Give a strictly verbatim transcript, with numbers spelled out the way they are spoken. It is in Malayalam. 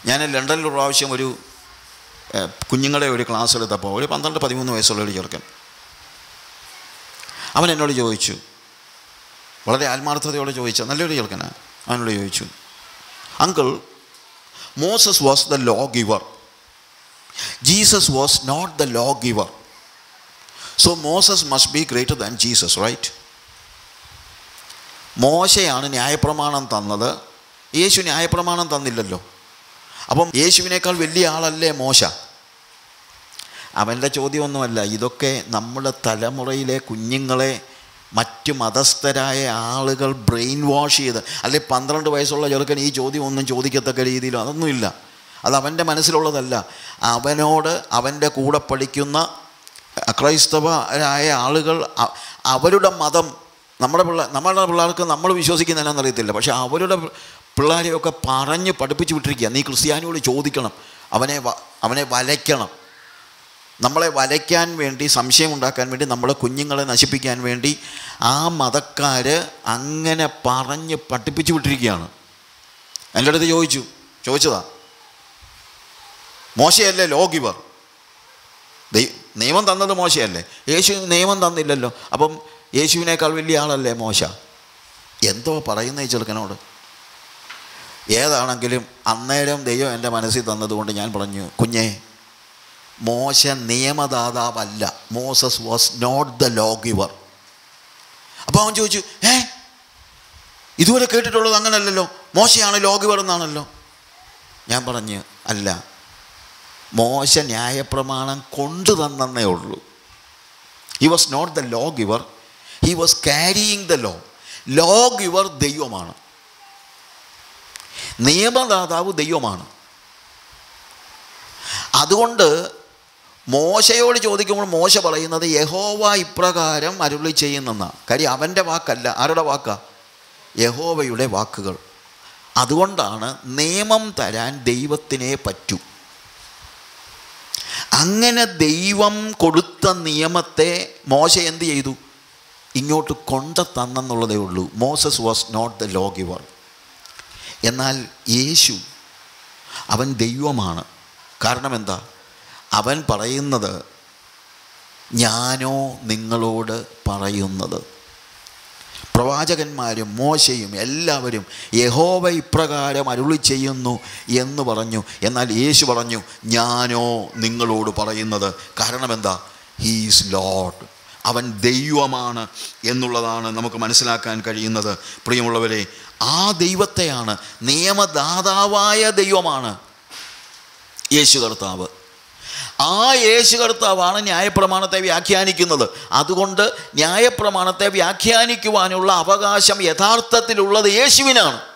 ഞാൻ ലണ്ടനിൽ ഒരു പ്രാവശ്യം ഒരു കുഞ്ഞുങ്ങളെ ഒരു ക്ലാസ് എടുത്തപ്പോൾ ഒരു പന്ത്രണ്ട് പതിമൂന്ന് വയസ്സുള്ള ഒരു ചെറുക്കൻ, അവൻ എന്നോട് ചോദിച്ചു, വളരെ ആത്മാർത്ഥതയോടെ ചോദിച്ച നല്ലൊരു ചെറുക്കനാണ്. അവനോട് ചോദിച്ചു, uncle, Moses was the law giver, Jesus was not the law giver, so Moses must be greater than Jesus, right? മോശയാണ് ന്യായപ്രമാണം തന്നത്, യേശു ന്യായപ്രമാണം തന്നില്ലല്ലോ. അപ്പം യേശുവിനേക്കാൾ വലിയ ആളല്ലേ മോശ? അവൻ്റെ ചോദ്യമൊന്നുമല്ല. ഇതൊക്കെ നമ്മുടെ തലമുറയിലെ കുഞ്ഞുങ്ങളെ മറ്റു മതസ്ഥരായ ആളുകൾ ബ്രെയിൻ വാഷ് ചെയ്ത്, അല്ലെ പന്ത്രണ്ട് വയസ്സുള്ള ചെറുക്കൻ ഈ ചോദ്യം ഒന്നും ചോദിക്കത്തക്ക രീതിയിലോ അതൊന്നുമില്ല. അത് അവൻ്റെ മനസ്സിലുള്ളതല്ല. അവനോട് അവൻ്റെ കൂടെ പഠിക്കുന്ന ക്രൈസ്തവരായ ആളുകൾ അവരുടെ മതം, നമ്മുടെ പിള്ളേ നമ്മുടെ പിള്ളേർക്ക് നമ്മൾ വിശ്വസിക്കുന്നതിനാണെന്ന് അറിയത്തില്ല, പക്ഷേ അവരുടെ പിള്ളേരെയൊക്കെ പറഞ്ഞ് പഠിപ്പിച്ച് വിട്ടിരിക്കുക. നീ ക്രിസ്ത്യാനിയോട് ചോദിക്കണം, അവനെ അവനെ വലയ്ക്കണം. നമ്മളെ വലയ്ക്കാൻ വേണ്ടി, സംശയം ഉണ്ടാക്കാൻ വേണ്ടി, നമ്മളെ കുഞ്ഞുങ്ങളെ നശിപ്പിക്കാൻ വേണ്ടി ആ മതക്കാർ അങ്ങനെ പറഞ്ഞ് പഠിപ്പിച്ച് വിട്ടിരിക്കുകയാണ്. എൻ്റെ അടുത്ത് ചോദിച്ചു ചോദിച്ചതാ മോശയല്ലേ ലോ ഗിവർ? നിയമം തന്നത് മോശയല്ലേ? യേശു നിയമം തന്നില്ലല്ലോ. അപ്പം യേശുവിനേക്കാൾ വലിയ ആളല്ലേ മോശ? എന്തോ പറയുന്ന ഈ ചെറുക്കനോട്. ഏതാണെങ്കിലും അന്നേരം ദൈവം എൻ്റെ മനസ്സിൽ തന്നതുകൊണ്ട് ഞാൻ പറഞ്ഞു, കുഞ്ഞേ, മോശ നിയമദാതാവല്ല, Moses was not the law giver. അപ്പോൾ അവൻ ചോദിച്ചു, ഏ ഇതുവരെ കേട്ടിട്ടുള്ളത് അങ്ങനല്ലല്ലോ, മോശയാണ് ലോ ഗിവർ എന്നാണല്ലോ. ഞാൻ പറഞ്ഞു, അല്ല, മോശ ന്യായപ്രമാണം കൊണ്ടു തന്നേ ഉള്ളൂ. He was not the law giver, he was carrying the law. Law giver ദൈവമാണ്, നിയമദാതാവ് ദൈവമാണ്. അതുകൊണ്ട് മോശയോട് ചോദിക്കുമ്പോൾ മോശ പറയുന്നത് യഹോവ ഇപ്രകാരം അരുളി ചെയ്യുന്നെന്നാണ്. കാര്യം അവൻ്റെ വാക്കല്ല. ആരുടെ വാക്കാ? യഹോവയുടെ വാക്കുകൾ. അതുകൊണ്ടാണ് നിയമം തരാൻ ദൈവത്തിനേ പറ്റൂ. അങ്ങനെ ദൈവം കൊടുത്ത നിയമത്തെ മോശ എന്ത് ചെയ്തു? ഇങ്ങോട്ട് കൊണ്ടു തന്നെന്നുള്ളതേ ഉള്ളൂ. Moses was not the law giver. എന്നാൽ യേശു, അവൻ ദൈവമാണ്. കാരണം എന്താ? അവൻ പറയുന്നത്, ഞാനോ നിങ്ങളോട് പറയുന്നത്. പ്രവാചകന്മാരും മോശയും എല്ലാവരും യഹോവ ഇപ്രകാരം അരുളി ചെയ്യുന്നു എന്ന് പറഞ്ഞു. എന്നാൽ യേശു പറഞ്ഞു, ഞാനോ നിങ്ങളോട് പറയുന്നത്. കാരണം എന്താ? He's lord. അവൻ ദൈവമാണ് എന്നുള്ളതാണ് നമുക്ക് മനസ്സിലാക്കാൻ കഴിയുന്നത്. പ്രിയമുള്ളവരെ, ആ ദൈവത്തെയാണ്, നിയമദാതാവായ ദൈവമാണ് യേശു കർത്താവ്. ആ യേശു കർത്താവാണ് ന്യായപ്രമാണത്തെ വ്യാഖ്യാനിക്കുന്നത്. അതുകൊണ്ട് ന്യായപ്രമാണത്തെ വ്യാഖ്യാനിക്കുവാനുള്ള അവകാശം യഥാർത്ഥത്തിലുള്ളത് യേശുവിനാണ്.